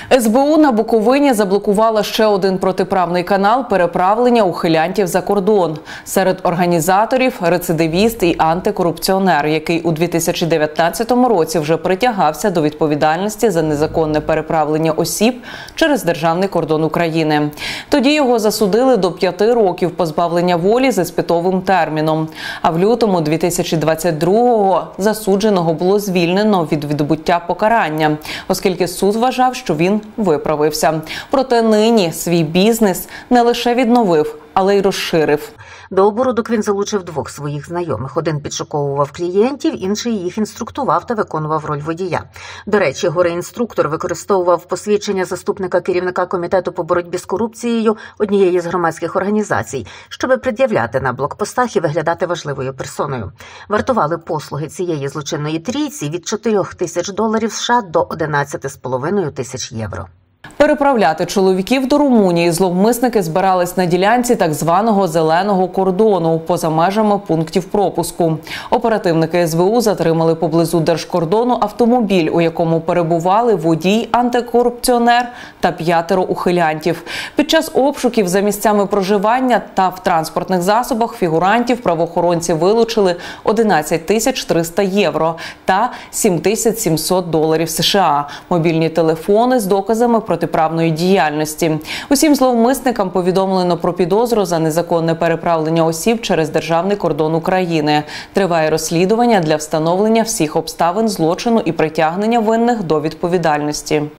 СБУ на Буковині заблокувала ще один протиправний канал переправлення ухилянтів за кордон. Серед організаторів – рецидивіст і антикорупціонер, який у 2019 році вже притягався до відповідальності за незаконне переправлення осіб через державний кордон України. Тоді його засудили до 5 років позбавлення волі з іспитовим терміном. А в лютому 2022-го засудженого було звільнено від відбуття покарання, оскільки суд вважав, що він виправився. Проте нині свій бізнес не лише відновив, але й розширив. До оборудок він залучив 2 своїх знайомих. Один підшуковував клієнтів, інший їх інструктував та виконував роль водія. До речі, горе-інструктор використовував посвідчення заступника керівника комітету по боротьбі з корупцією однієї з громадських організацій, щоби пред'являти на блокпостах і виглядати важливою персоною. Вартували послуги цієї злочинної трійці від $4000 США до 11,5 тисяч євро. Переправляти чоловіків до Румунії зловмисники збирались на ділянці так званого «зеленого кордону» поза межами пунктів пропуску. Оперативники СБУ затримали поблизу держкордону автомобіль, у якому перебували водій, антикорупціонер та 5 ухилянтів. Під час обшуків за місцями проживання та в транспортних засобах фігурантів правоохоронці вилучили 11 300 євро та $7700 США, мобільні телефони з доказами протиправної діяльності. Усім зловмисникам повідомлено про підозру за незаконне переправлення осіб через державний кордон України. Триває розслідування для встановлення всіх обставин злочину і притягнення винних до відповідальності.